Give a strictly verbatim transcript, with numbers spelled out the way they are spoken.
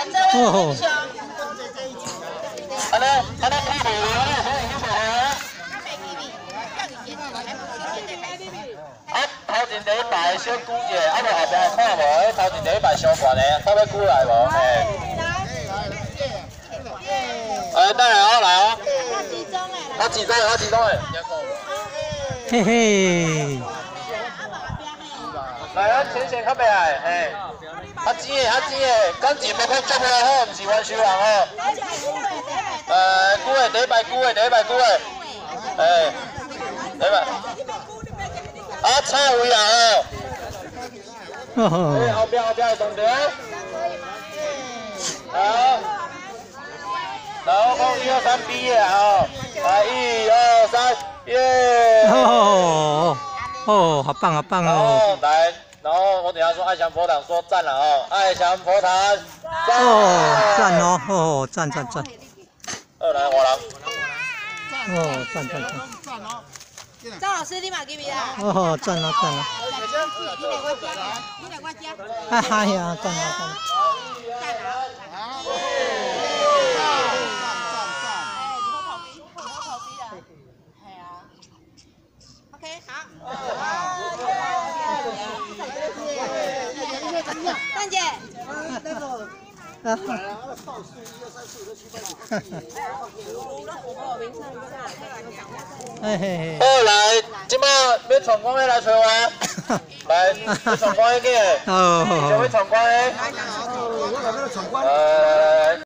哦。 安尼安尼看无啊？好已经无啊？啊，头前第一排小久者，啊无后壁看无，迄头前第一排伤悬的，看要过来无？嘿。哎，等下哦，来哦。我集中的，我集中的。 嘿嘿。 来，咱浅浅较袂爱，嘿。较尖的，较尖的，感情要看足无好，毋是冤手人哦。呃，久的第一排，久的第一排，久的，哎，第一排。啊，差位啊哦。 哦。 哎，后壁后壁会动着。好。然后讲一二三毕业哦。来，一二三，耶！ 哦哦，好棒好棒哦！ 来。然后我等下说爱祥佛堂说赞了哦，爱祥佛堂赞哦赞哦哦赞赞赞！ 二来华人哦赞赞赞！ 张老师，你嘛给你啦？ 哦赞了赞了！ 你来我家，你来我家。 哎嗨呀赞了赞了！ 赞啊！OK 好。蛋姐，那个来了，那倒数一二三四五六七八九。 嘿嘿嘿。 好来，即摆要闯关的来找我，来要闯关的， 哦。 想要闯关的， 我来那个闯关。 呃。